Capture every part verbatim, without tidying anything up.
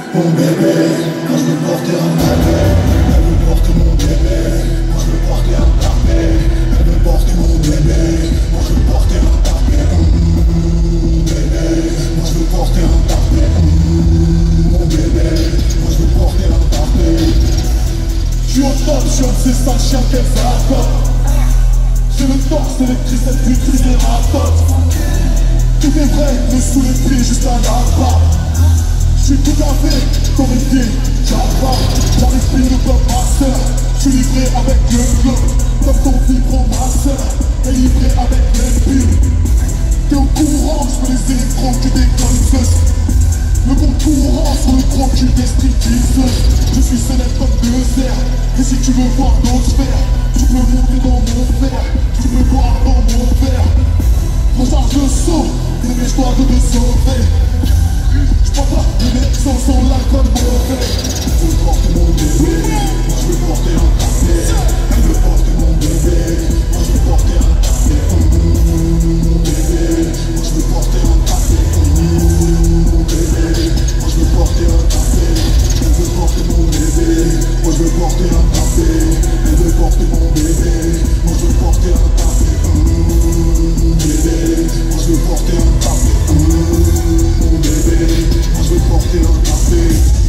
Mon bébé, moi je veux porter un bébé. Elle veut porter mon bébé, moi je veux porter un bébé. Elle veut porter mon bébé, moi je veux porter un bébé. Mon bébé, moi je veux porter un bébé. Mon bébé, moi je veux porter un bébé. Je suis au top, je suis un de ces sales chiens qu'elle fait la cote. J'ai le torse électrique, cette putrice des ratotes. Tout est vrai, mais sous les pieds, juste un appart. Je suis tout à fait torréfié, j'apprends. J'arrive pile comme ma sœur. Je suis livré avec le bloc, comme ton vibromasseur est livré avec les piles. T'es au courant, je fais les électros que des gonzeuses. Le compte courant sur le crocule des stripteaseuses. Je suis célèbre comme deux airs. Et si tu veux voir d'autres sphères, tu peux monter dans mon verre, tu peux boire dans mon verre. Recharge le saut, dépêche-toi de te sauver. J'prends pas les mecs sans son l'alcool mauvais. Je veux porter mon bébé, moi je veux porter un café. Elle veut porter mon bébé, moi je veux porter un café. Mon bébé, moi je veux porter un café. Mon bébé, moi je veux porter un café. Elle veut porter mon bébé, moi je veux porter un café. Elle veut porter mon bébé, moi je veux porter un café. Mon bébé, moi je veux porter un café. Mon bébé, moi je veux porter un café.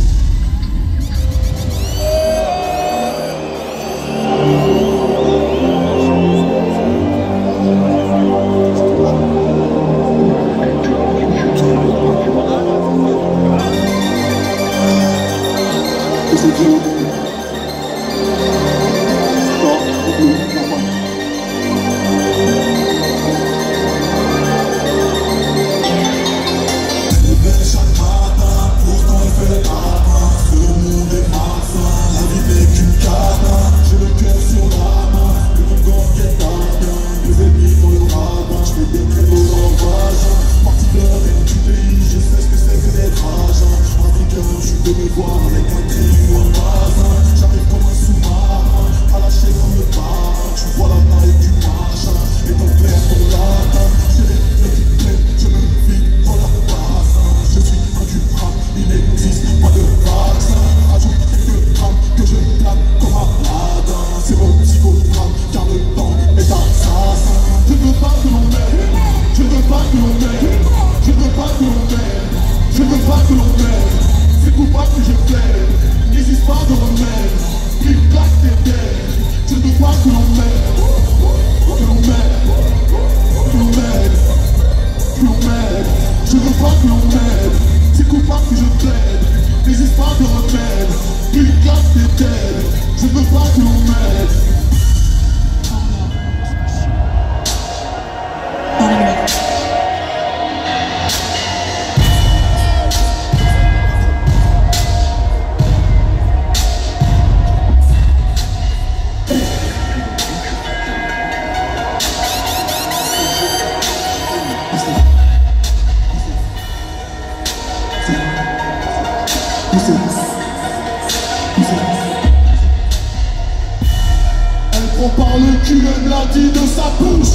Elle prend par le cul, elle me l'a dit de sa bouche.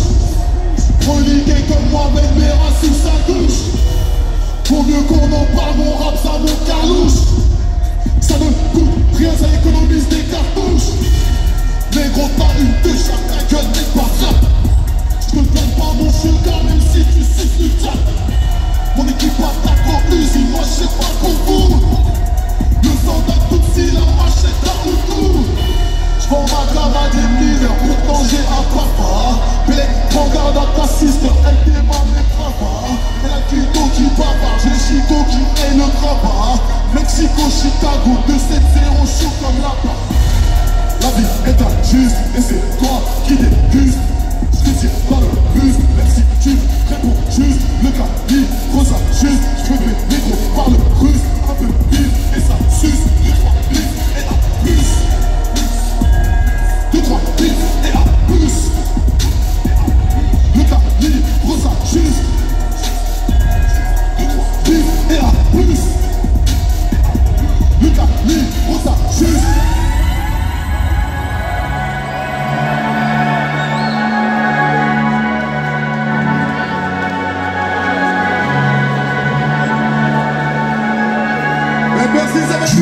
Reliqué comme moi avec mes rats sous sa douche. Vaut mieux qu'on en parle, mon rap ça mon calouche. Ça ne coûte rien, ça économise des cartouches. Mais gros t'as une de chaque, ta gueule n'est pas rap. Je te donne pas mon sugar même si tu suces le diable. Mon équipe attaque en usine, moi je sais pas qu'on fout. Le soldat tout si la machette dans le cou. J'vends ma gamme à des mineurs, pourtant j'ai un papa. Bélec, prends garde à ta sister, elle démarre mes travaux. Elle a le tuto qui bavard, j'ai le chico qui est le travail.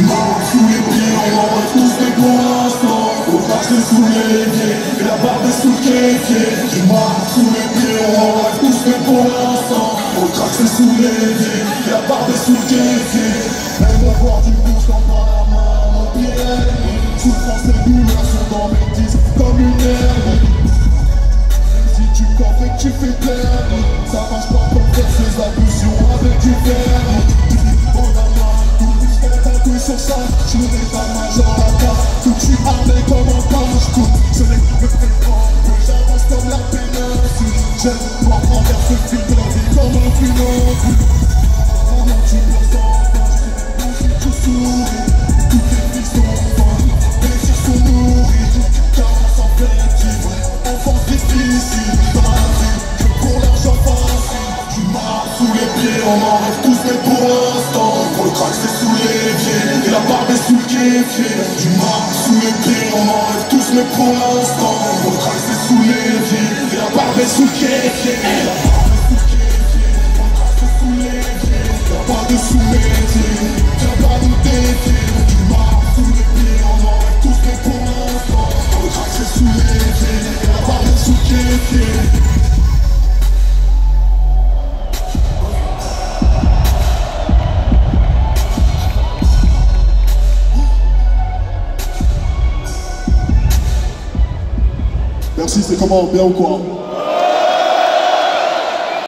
marque sous les pieds, on en rêve tous mais pour l'instant au crash c'est sous les pieds, et la barbe est sous le kéfier. Tu marques sous les pieds, on en rêve tous mais pour l'instant au crash c'est sous les pieds, et la barbe est sous le kéfier. Elle me voir du coup, je tends pas la main à mon pied. Souffrance et douleur sont dans mes disques comme une herbe. Si tu coffes et que tu fais perdre, ça marche pas pour faire ses ablutions avec du verre. Tu dis oh la main, tout le fait tatoué sur ça. Je me mets pas major à part, tout je suis armé comme un page. Tout ce n'est que fréquent, que j'avance comme la péninsule. J'aime voir envers ce film de la vie comme un funambule. Comment tu me sens quand je sais même si tu souris. Toutes les filles sont bonnes, les yeux sont nourris. Carence affective, enfance difficile. Dans la vie, que pour l'argent facile. Tu marques sous les pieds, on en rêve tous mais pour l'instant. Pour le crack c'est sous les pieds, et la barbe est sous le kéfier. Tu marques sous les pieds, on en rêve tous mais pour l'instant. Pour le crack c'est sous les pieds, et la barbe est sous le kéfier. La barbe est sous le kéfier, pour le crack c'est sous les pieds. Y'a pas de sous-métier, viens pas nous défier. Tu marques sous les pieds, on en rêve tous mais pour l'instant. Pour le crack c'est sous les pieds, et la barbe est sous le kéfier. Merci, c'est comment? Bien ou quoi?